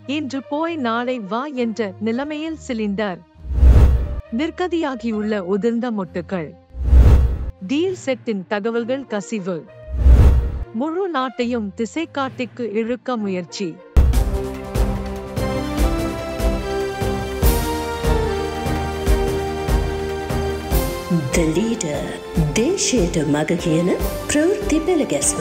இன்று போய் நாளை வா என்ற நிலைமையில் சிலிண்டர் நிர்கதியாகியுள்ள உதிர்ந்த மொட்டுக்கள். டீல் செட்டின் தகவல்கள் கசிவு. முழு நாட்டையும் திசைக்காட்டிக்கு இழுக்க முயற்சி. The leader දේශයට මග කියන ප්‍රවෘත්ති පෙළගැස්ම.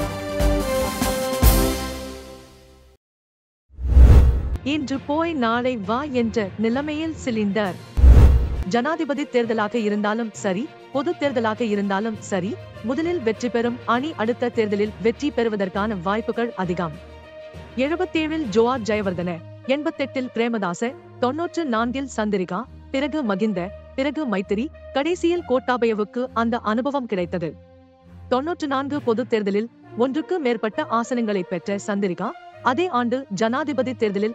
இன்று போய் நாளை வா என்ற நிலைமையில் சிலிண்டர். ஜனாதிபதி தேர்தலாக இருந்தாலும் சரி, பொது தேர்தலாக இருந்தாலும் சரி, முதலில் வெற்றி பெறும் அணி அடுத்த தேர்தலில் வெற்றி பெறுவதற்கான வாய்ப்புகள் அதிகம். 77 ஜோஆர் ஜெயவர்தன, 88 பிரேமதாச, 94 சந்திரிகா, பிறகு மகிந்த, பிறகு மைத்திரி, கடைசியில் கோட்டாபயவுக்கு அந்த அனுபவம் கிடைத்தது. 94 பொது தேர்தலில் 1க்கு மேற்பட்ட ஆசனங்களை பெற்ற சந்திரிகா அதே ஆண்டு ஜனாதிபதி தேர்தலில்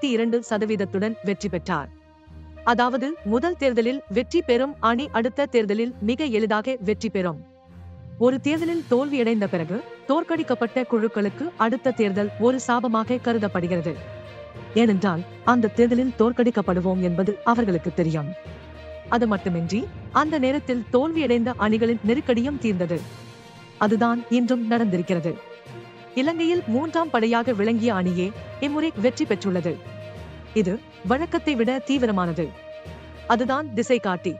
62% வெற்றி பெற்றார். அதாவது முதல் தேர்தலில் வெற்றி பெறும் அணி அடுத்த தேர்தலில் மிக எளிதாக வெற்றி பெறும். ஒரு தேர்தலில் தோல்வியடைந்த பிறகு தோற்கடிக்கப்பட்ட குழுக்களுக்கு அடுத்த தேர்தல் ஒரு சாபமாக கருதப்படுகிறது. ஏனென்றால் அந்த தேர்தலில் தோற்கடிக்கப்படுவோம் என்பது அவர்களுக்கு தெரியும். அது மட்டுமின்றி அந்த நேரத்தில் தோல்வியடைந்த அணிகளின் நெருக்கடியும் தீர்ந்தது. அதுதான் இன்றும் நடந்திருக்கிறது. இலங்கையில் 3ஆம் படையாக விளங்கிய அணியே இம்முறை வெற்றி பெற்றுள்ளது. இது வழக்கத்தை விட தீவிரமானது. அதுதான் திசை காட்டி.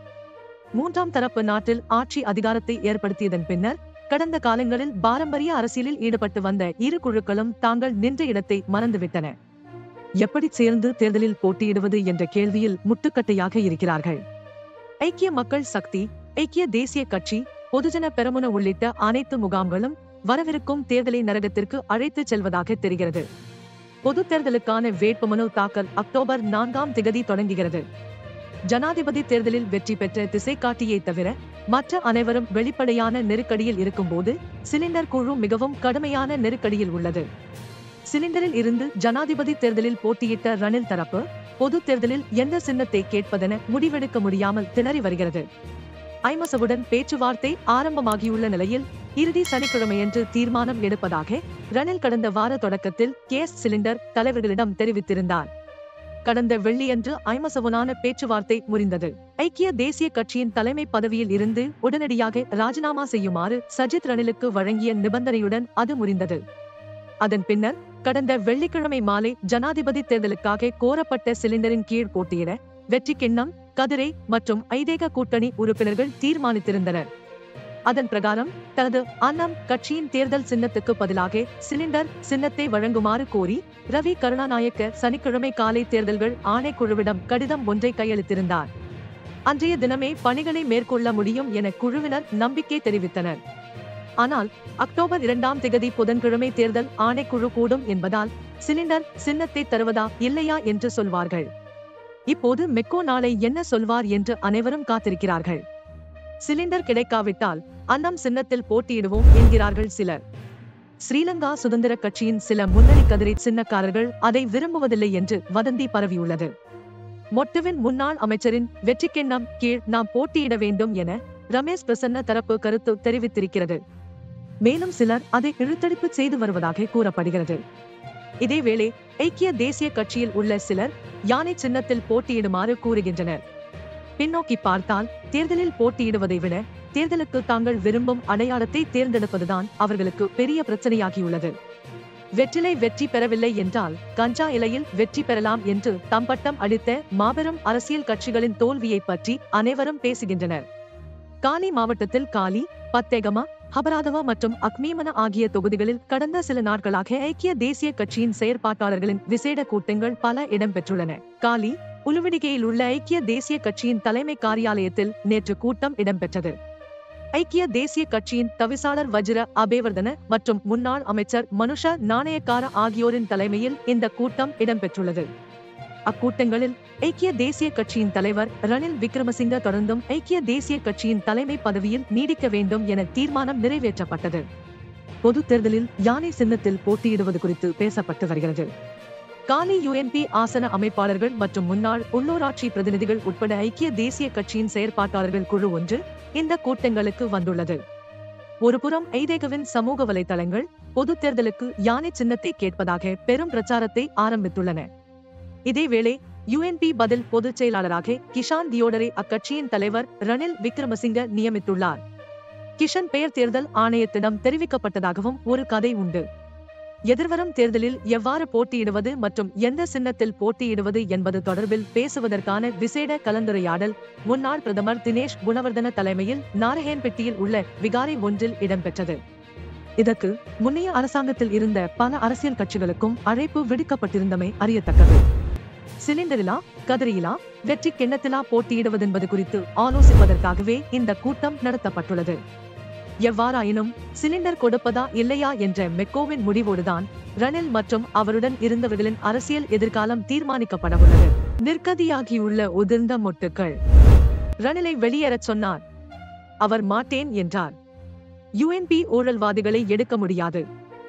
3ஆம் தரப்பு நாட்டில் ஆட்சி அதிகாரத்தை ஏற்படுத்தியதன் பின்னர் கடந்த காலங்களில் பாரம்பரிய அரசியலில் ஈடுபட்டு வந்த இரு குழுக்களும் தாங்கள் நின்ற இடத்தை மறந்துவிட்டன. எப்படி சேர்ந்து தேர்தலில் போட்டியிடுவது என்ற கேள்வியில் முட்டுக்கட்டையாக இருக்கிறார்கள். ஐக்கிய மக்கள் சக்தி, ஐக்கிய தேசிய கட்சி, பொதுஜன பெரமுன உள்ளிட்ட அனைத்து முகாம்களும் வரவிருக்கும் தேர்தலை நரகத்திற்கு அழைத்துச் செல்வதாக தெரிகிறது. பொது தேர்தலுக்கான வேட்புமனு தாக்கல் அக்டோபர் 4ஆம் திகதி தொடங்குகிறது. ஜனாதிபதி தேர்தலில் வெற்றி பெற்ற திசைக்காட்டியை தவிர மற்ற அனைவரும் வெளிப்படையான நெருக்கடியில் இருக்கும்போது சிலிண்டர் குழு மிகவும் கடுமையான நெருக்கடியில் உள்ளது. சிலிண்டரில் இருந்து ஜனாதிபதி தேர்தலில் போட்டியிட்ட ரணில் தரப்பு பொது தேர்தலில் எந்த சின்னத்தை கேட்பதென முடிவெடுக்க முடியாமல் திணறி வருகிறது. ஐமசவுடன் பேச்சுவார்த்தை ஆரம்பமாகியுள்ள நிலையில் இறுதி சனிக்கிழமையன்று தீர்மானம் எடுப்பதாக ரணில் கடந்த வார தொடக்கத்தில் கேஸ் சிலிண்டர் தலைவர்களிடம் தெரிவித்திருந்தார். கடந்த வெள்ளியன்று ஐமசவுனான பேச்சுவார்த்தை முறிந்தது. ஐக்கிய தேசிய கட்சியின் தலைமை பதவியில் இருந்து உடனடியாக ராஜினாமா செய்யுமாறு சஜித் ரணிலுக்கு வழங்கிய நிபந்தனையுடன் அது முறிந்தது. அதன் பின்னர் கடந்த வெள்ளிக்கிழமை மாலை ஜனாதிபதி தேர்தலுக்காக கோரப்பட்ட சிலிண்டரின் கீழ் போட்டியிட வெற்றி கிண்ணம், கதிரை மற்றும் ஐதேக கூட்டணி உறுப்பினர்கள் தீர்மானித்திருந்தனர். அதன் பிரகாரம் தனது அன்னம் கட்சியின் தேர்தல் சின்னத்துக்கு பதிலாக சிலிண்டர் சின்னத்தை வழங்குமாறு கோரி ரவி கருணாநாயக்க சனிக்கிழமை காலை தேர்தல்கள் ஆணைக்குழுவிடம் கடிதம் ஒன்றை கையளித்திருந்தார். அன்றைய தினமே பணிகளை மேற்கொள்ள முடியும் என குழுவினர் நம்பிக்கை தெரிவித்தனர். ஆனால் அக்டோபர் 2ஆம் திகதி புதன்கிழமை தேர்தல் ஆணைக்குழு கூடும் என்பதால் சிலிண்டர் சின்னத்தை தருவதா இல்லையா என்று சொல்வார்கள். இப்போது மெக்கோ நாளை என்ன சொல்வார் என்று அனைவரும் காத்திருக்கிறார்கள். சிலிண்டர் கிடைக்காவிட்டால் அன்னம் சின்னத்தில் போட்டியிடுவோம் என்கிறார்கள் சிலர். ஸ்ரீலங்கா சுதந்திர கட்சியின் சில முன்னணி கதிரை சின்னக்காரர்கள் அதை விரும்புவதில்லை என்று வதந்தி பரவியுள்ளது. மொட்டுவின் முன்னாள் அமைச்சரின் வெற்றிக்கிண்ணம் கீழ் நாம் போட்டியிட வேண்டும் என ரமேஷ் பிரசன்ன தரப்பு கருத்து தெரிவித்திருக்கிறது. மேலும் சிலர் அதை இழுத்தடிப்பு செய்து வருவதாக கூறப்படுகிறது. இதேவேளை ஐக்கிய தேசிய கட்சியில் உள்ள சிலர் யானை சின்னத்தில் போட்டியிடுமாறு கூறுகின்றனர். பின்னோக்கி பார்த்தால் தேர்தலில் போட்டியிடுவதை விட தேர்தலுக்கு தாங்கள் விரும்பும் அடையாளத்தை தேர்ந்தெடுப்பதுதான் அவர்களுக்கு பெரிய பிரச்சனையாகியுள்ளது. வெற்றிலை வெற்றி பெறவில்லை என்றால் கஞ்சா இலையில் வெற்றி பெறலாம் என்று தம்பட்டம் அடித்த மாபெரும் அரசியல் கட்சிகளின் தோல்வியை பற்றி அனைவரும் பேசுகின்றனர். காலி மாவட்டத்தில் காலி, பத்தேகமா, ஹபராதவா மற்றும் அக்மீமன ஆகிய தொகுதிகளில் கடந்த சில நாட்களாக ஐக்கிய தேசிய கட்சியின் செயற்பாட்டாளர்களின் விசேட கூட்டங்கள் பல இடம்பெற்றுள்ளன. காலி, உலுவிடிகையில் உள்ள ஐக்கிய தேசிய கட்சியின் தலைமை காரியாலயத்தில் நேற்று கூட்டம் இடம்பெற்றது. ஐக்கிய தேசிய கட்சியின் தவிசாளர் வஜிர அபேவர்தன மற்றும் முன்னாள் அமைச்சர் மனுஷ நாணயக்கார ஆகியோரின் தலைமையில் இந்த கூட்டம் இடம்பெற்றுள்ளது. அக்கூட்டங்களில் ஐக்கிய தேசிய கட்சியின் தலைவர் ரணில் விக்ரமசிங்க தொடர்ந்தும் ஐக்கிய தேசிய கட்சியின் தலைமை பதவியில் நீடிக்க வேண்டும் என தீர்மானம் நிறைவேற்றப்பட்டது. பொது தேர்தலில் யானை சின்னத்தில் போட்டியிடுவது குறித்து பேசப்பட்டு வருகிறது. காலி யுஎன்பி ஆசன அமைப்பாளர்கள் மற்றும் முன்னாள் உள்ளூராட்சி பிரதிநிதிகள் உட்பட ஐக்கிய தேசிய கட்சியின் செயற்பாட்டாளர்கள் குழு ஒன்று இந்த கூட்டங்களுக்கு வந்துள்ளது. ஒருபுறம் ஐதேகவின் சமூக வலைதளங்கள் பொது தேர்தலுக்கு யானை சின்னத்தை கேட்பதாக பெரும் பிரச்சாரத்தை ஆரம்பித்துள்ளன. இதேவேளை UNP பதில் பொதுச் செயலாளராக கிஷான் தியோடரை அக்கட்சியின் தலைவர் ரணில் விக்ரமசிங்க நியமித்துள்ளார். கிஷன் பெயர் தேர்தல் ஆணையத்திடம் தெரிவிக்கப்பட்டதாகவும் ஒரு கதை உண்டு. எதிர்வரும் தேர்தலில் எவ்வாறு போட்டியிடுவது மற்றும் எந்த சின்னத்தில் போட்டியிடுவது என்பது தொடர்பில் பேசுவதற்கான விசேட கலந்துரையாடல் முன்னாள் பிரதமர் தினேஷ் குணவர்தன தலைமையில் நாரஹேன்பெட்டியில் உள்ள விகாரை ஒன்றில் இடம்பெற்றது. இதற்கு முன்னைய அரசாங்கத்தில் இருந்த பல அரசியல் கட்சிகளுக்கும் அழைப்பு விடுக்கப்பட்டிருந்தமை அறியத்தக்கது. சிலிண்டரிலா கதிரியிலா வெற்றி கிண்ணத்திலா போட்டியிடுவதென்பது குறித்து ஆலோசிப்பதற்காகவே இந்த கூட்டம் நடத்தப்பட்டுள்ளது. எவ்வாறாயினும் சிலிண்டர் கொடுப்பதா இல்லையா என்ற மெக்கோவின் முடிவோடுதான் ரணில் மற்றும் அவருடன் இருந்தவர்களின் அரசியல் எதிர்காலம் தீர்மானிக்கப்படவுள்ளது. நிர்கதியாகியுள்ள உதிர்ந்த மொட்டுக்கள். ரணிலை வெளியேறச் சொன்னார். அவர் மாட்டேன் என்றார். UNP ஊழல்வாதிகளை எடுக்க முடியாது.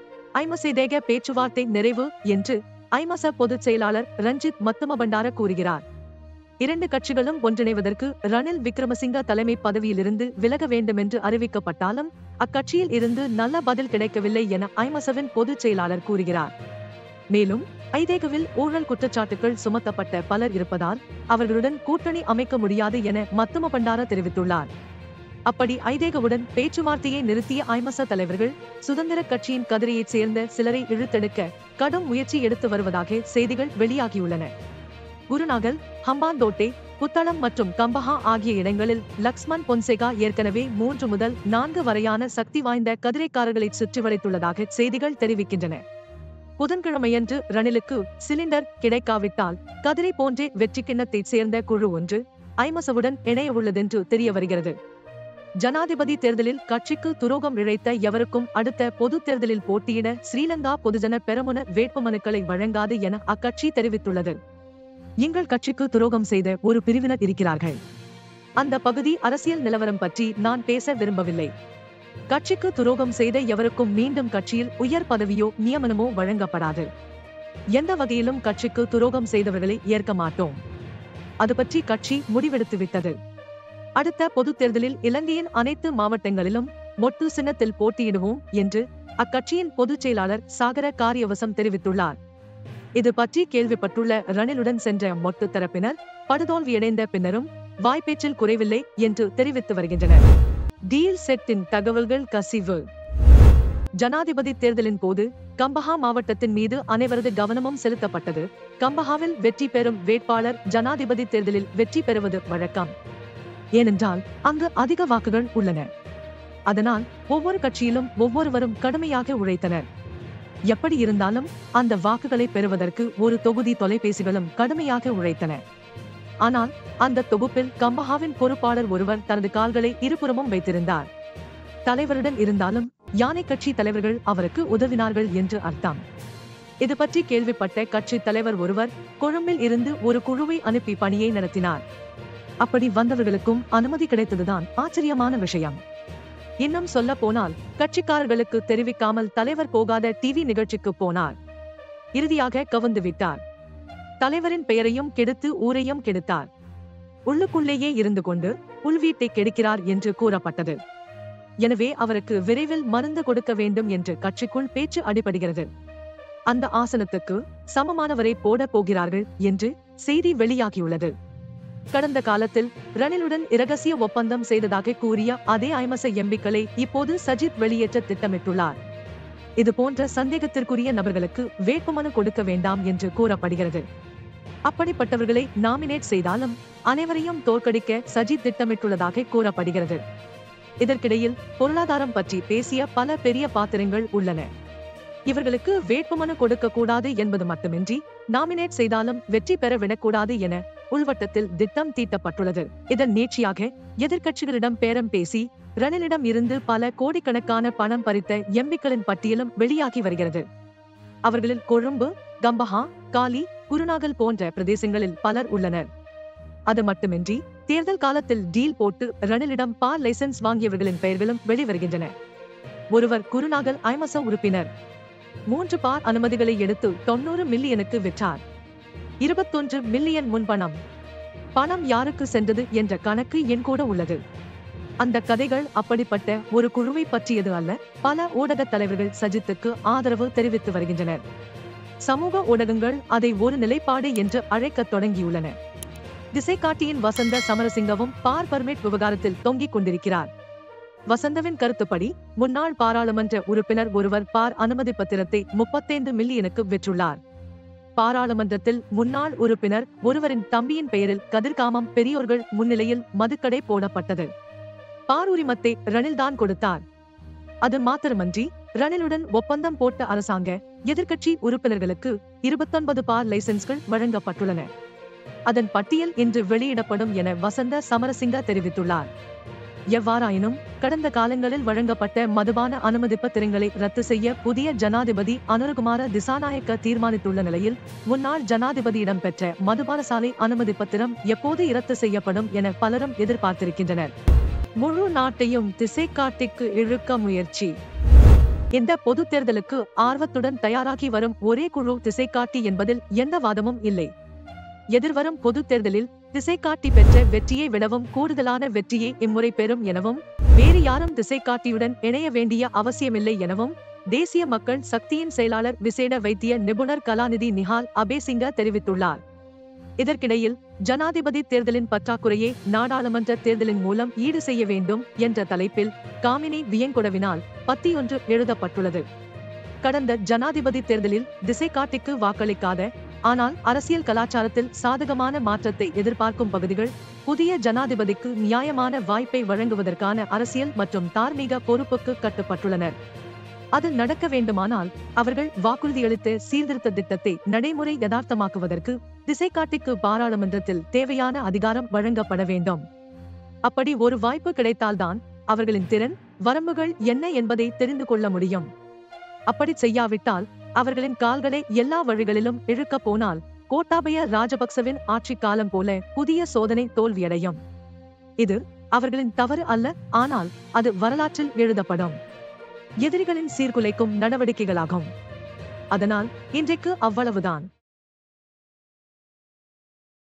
ஐமசேதேக பேச்சுவார்த்தை நிறைவு என்று ஐமச பொதுச் செயலாளர் ரஞ்சித் மத்துமபண்டார கூறுகிறார். இரண்டு கட்சிகளும் ஒன்றிணைவதற்கு ரணில் விக்ரமசிங்க தலைமை பதவியிலிருந்து விலக வேண்டுமென்று அறிவிக்கப்பட்டாலும் அக்கட்சியில் இருந்து நல்ல பதில் கிடைக்கவில்லை என ஐமசவின் பொதுச் செயலாளர் கூறுகிறார். மேலும் ஐதேகவில் ஊழல் குற்றச்சாட்டுகள் சுமத்தப்பட்ட பலர் இருப்பதால் அவர்களுடன் கூட்டணி அமைக்க முடியாது என மத்துமபண்டார தெரிவித்துள்ளார். அப்படி ஐதேகவுடன் பேச்சுவார்த்தையை நிறுத்திய ஐமச தலைவர்கள் சுதந்திர கட்சியின் கதிரையைச் சேர்ந்த சிலரை இழுத்தெடுக்க கடும் முயற்சி எடுத்து வருவதாக செய்திகள் வெளியாகியுள்ளன. குருநாகல், ஹம்பாந்தோட்டை, புத்தளம் மற்றும் கம்பஹா ஆகிய இடங்களில் லக்ஷ்மன் பொன்சேகா ஏற்கனவே 3 முதல் 4 வரையான சக்தி வாய்ந்த கதிரைக்காரர்களை சுற்றி வளைத்துள்ளதாக செய்திகள் தெரிவிக்கின்றன. புதன்கிழமையன்று ரணிலுக்கு சிலிண்டர் கிடைக்காவிட்டால் கதிரை போன்றே வெற்றி கிண்ணத்தைச் சேர்ந்த குழு ஒன்று ஐமசவுடன் இணைய உள்ளதென்று தெரிய வருகிறது. ஜனாதிபதி தேர்தலில் கட்சிக்கு துரோகம் இழைத்த எவருக்கும் அடுத்த பொது தேர்தலில் போட்டியிட ஸ்ரீலங்கா பொதுஜன பெரமுன வேட்புமனுக்களை வழங்காது என அக்கட்சி தெரிவித்துள்ளது. எங்கள் கட்சிக்கு துரோகம் செய்த ஒரு பிரிவினர் இருக்கிறார்கள். அந்த பகுதி அரசியல் நிலவரம் பற்றி நான் பேச விரும்பவில்லை. கட்சிக்கு துரோகம் செய்த எவருக்கும் மீண்டும் கட்சியில் உயர் பதவியோ நியமனமோ வழங்கப்படாது. எந்த வகையிலும் கட்சிக்கு துரோகம் செய்தவர்களை ஏற்க மாட்டோம். அது பற்றி கட்சி முடிவெடுத்துவிட்டது. அடுத்த பொது தேர்தலில் இலங்கையின் அனைத்து மாவட்டங்களிலும் மொட்டு சின்னத்தில் போட்டியிடுவோம் என்று அக்கட்சியின் பொதுச் செயலாளர் சாகர காரியவசம் தெரிவித்துள்ளார். இது பற்றி கேள்விப்பட்டுள்ள ரணிலுடன் சென்ற மொட்டு தரப்பினர் படுதோல்வியடைந்த பின்னரும் வாய்ப்பேச்சில் குறைவில்லை என்று தெரிவித்து வருகின்றனர். டீல் செட்டின் தகவல்கள் கசிவு. ஜனாதிபதி தேர்தலின் போது கம்பஹா மாவட்டத்தின் மீது அனைவரது கவனமும் செலுத்தப்பட்டது. கம்பஹாவில் வெற்றி பெறும் வேட்பாளர் ஜனாதிபதி தேர்தலில் வெற்றி பெறுவது வழக்கம். ஏனென்றால் அங்கு அதிக வாக்குகள் உள்ளன. அதனால் ஒவ்வொரு கட்சியிலும் ஒவ்வொருவரும் கடுமையாக உழைத்தனர். எப்படி இருந்தாலும் அந்த வாக்குகளை பெறுவதற்கு ஒரு தொகுதி தொலைபேசிகளும் கடுமையாக உழைத்தன. ஆனால் அந்த தொகுப்பில் கம்பஹாவின் பொறுப்பாளர் ஒருவர் தனது கால்களை இருபுறமும் வைத்திருந்தார். தலைவருடன் இருந்தாலும் யானை கட்சி தலைவர்கள் அவருக்கு உதவினார்கள் என்று அர்த்தம். இது பற்றி கேள்விப்பட்ட கட்சி தலைவர் ஒருவர் கொழும்பில் இருந்து ஒரு குழுவை அனுப்பி பணியை நடத்தினார். அப்படி வந்தவர்களுக்கும் அனுமதி கிடைத்ததுதான் ஆச்சரியமான விஷயம். இன்னும் சொல்ல போனால் கட்சிக்காரர்களுக்கு தெரிவிக்காமல் தலைவர் போகாத டிவி நிகழ்ச்சிக்கு போனார். இறுதியாக கவுந்து விட்டார். தலைவரின் பெயரையும் கெடுத்து ஊரையும் கெடுத்தார். உள்ளுக்குள்ளேயே இருந்து கொண்டு உள்வீட்டை கெடுக்கிறார் என்று கூறப்பட்டது. எனவே அவருக்கு விரைவில் மருந்து கொடுக்க வேண்டும் என்று கட்சிக்குள் பேச்சு அடிபடுகிறது. அந்த ஆசனத்துக்கு சமமானவரை போட போகிறார்கள் என்று செய்தி வெளியாகியுள்ளது. கடந்த காலத்தில் ரணிலுடன் இரகசிய ஒப்பந்தம் செய்ததாக கூறிய அதே ஐமச எம்பிக்களை இப்போது சஜித் வெளியேற்ற திட்டமிட்டுள்ளார். இது போன்ற சந்தேகத்திற்குரிய நபர்களுக்கு வேட்புமனு கொடுக்க வேண்டாம் என்று கூறப்படுகிறது. அப்படிப்பட்டவர்களை நாமினேட் செய்தாலும் அனைவரையும் தோற்கடிக்க சஜித் திட்டமிட்டுள்ளதாக கூறப்படுகிறது. இதற்கிடையில் பொருளாதாரம் பற்றி பேசிய பல பெரிய பாத்திரங்கள் உள்ளன. இவர்களுக்கு வேட்புமனு கொடுக்க கூடாது என்பது மட்டுமின்றி நாமினேட் செய்தாலும் வெற்றி பெற விடக்கூடாது என உள்வட்டத்தில் திட்டம் தீட்டப்பட்டுள்ளது. இதன் நீட்சியாக எதிர்க்கட்சிகளிடம் பேரம் பேசி ரணிலிடம் இருந்து பல கோடிக்கணக்கான பணம் பறித்த எம்பிக்களின் பட்டியலும் வெளியாகி வருகிறது. அவர்களில் கொழும்பு, கம்பஹா, காலி, குருநாகல் போன்ற பிரதேசங்களில் பலர் உள்ளனர். அது மட்டுமின்றி தேர்தல் காலத்தில் டீல் போட்டு ரணிலிடம் பால் லைசன்ஸ் வாங்கியவர்களின் பெயர்களும் வெளிவருகின்றன. ஒருவர் குருநாகல் ஐமச உறுப்பினர். 3 பார் அனுமதிகளை எடுத்து 90 மில்லியனுக்கு விற்றார். 21 மில்லியன் முன்பணம். பணம் யாருக்கு சென்றது என்ற கணக்கு எண் கூட உள்ளது. அந்த கதைகள் அப்படிப்பட்ட ஒரு குழுவை பற்றியது அல்ல. பல ஊடக தலைவர்கள் சஜித்துக்கு ஆதரவு தெரிவித்து வருகின்றனர். சமூக ஊடகங்கள் அதை ஒரு நிலைப்பாடு என்று அழைக்கத் தொடங்கியுள்ளன. திசைகாட்டியின் வசந்த சமரசிங்கவும் பார் பர்மிட் விவகாரத்தில் தொங்கிக் கொண்டிருக்கிறார். வசந்தவின் கருத்துப்படி முன்னாள் பாராளுமன்ற உறுப்பினர் ஒருவர் பார் அனுமதி பத்திரத்தை 35 மில்லியனுக்கு விற்றுள்ளார். பாராளுமன்றத்தில் முன்னாள் உறுப்பினர் ஒருவரின் தம்பியின் பெயரில் கதிர்காமம் பெரியோர்கள் முன்னிலையில் மதுக்கடை போடப்பட்டது. பார் உரிமத்தை ரணில்தான் கொடுத்தார். அது மாத்திரமன்றி ரணிலுடன் ஒப்பந்தம் போட்ட அரசாங்க எதிர்க்கட்சி உறுப்பினர்களுக்கு 29 பார் லைசன்ஸ்கள் வழங்கப்பட்டுள்ளன. அதன் பட்டியல் இன்று வெளியிடப்படும் என வசந்த சமரசிங்க தெரிவித்துள்ளார். எவ்வாறாயினும் கடந்த காலங்களில் வழங்கப்பட்ட மதுபான அனுமதி பத்திரங்களை ரத்து செய்ய புதிய ஜனாதிபதி அனுரகுமார திசாநாயக்க தீர்மானித்துள்ள நிலையில் முன்னாள் ஜனாதிபதியிடம் பெற்ற மதுபான சாலை அனுமதி பத்திரம் எப்போது ரத்து செய்யப்படும் என பலரும் எதிர்பார்த்திருக்கின்றனர். முழு நாட்டையும் திசைகாட்டிக்கு இழுக்க முயற்சி. இந்த பொது தேர்தலுக்கு ஆர்வத்துடன் தயாராகி வரும் ஒரே குழு திசைகாட்டி என்பதில் எந்த வாதமும் இல்லை. எதிர்வரும் பொது தேர்தலில் திசைகாட்டி பெற்ற வெற்றியை விடவும் கூடுதலான வெற்றியை இம்முறை பெறும் எனவும் வேறு யாரும் திசைகாட்டியுடன் இணைய வேண்டிய அவசியமில்லை எனவும் தேசிய மக்கள் சக்தியின் செயலாளர் விசேட வைத்திய நிபுணர் கலாநிதி நிஹால் அபேசிங்க தெரிவித்துள்ளார். இதற்கிடையில் ஜனாதிபதி தேர்தலின் பற்றாக்குறையை நாடாளுமன்ற தேர்தலின் மூலம் ஈடு செய்ய வேண்டும் என்ற தலைப்பில் காமினி வியங்கொடவினால் பத்தியொன்று எழுதப்பட்டுள்ளது. கடந்த ஜனாதிபதி தேர்தலில் திசைகாட்டிக்கு வாக்களிக்காத ஆனால் அரசியல் கலாச்சாரத்தில் சாதகமான மாற்றத்தை எதிர்பார்க்கும் பகுதிகள் புதிய ஜனாதிபதிக்கு நியாயமான வாய்ப்பை வழங்குவதற்கான அரசியல் மற்றும் தார்மீக பொறுப்புக்கு கட்டுப்பட்டுள்ளனர். அது நடக்க வேண்டுமானால் அவர்கள் வாக்குறுதியளித்த சீர்திருத்த திட்டத்தை நடைமுறை யதார்த்தமாக்குவதற்கு திசைகாட்டிக்கு பாராளுமன்றத்தில் தேவையான அதிகாரம் வழங்கப்பட வேண்டும். அப்படி ஒரு வாய்ப்பு கிடைத்தால்தான் அவர்களின் திறன் வரம்புகள் என்ன என்பதை தெரிந்து கொள்ள முடியும். அப்படி செய்யாவிட்டால் அவர்களின் கால்களை எல்லா வழிகளிலும் இழுக்க போனால் கோட்டாபய ராஜபக்சவின் ஆட்சி காலம் போல புதிய சோதனை தோல்வியடையும். இது அவர்களின் தவறு அல்ல, ஆனால் அது வரலாற்றில் எழுதப்படும் எதிரிகளின் சீர்குலைக்கும் நடவடிக்கைகளாகும். அதனால் இன்றைக்கு அவ்வளவுதான்.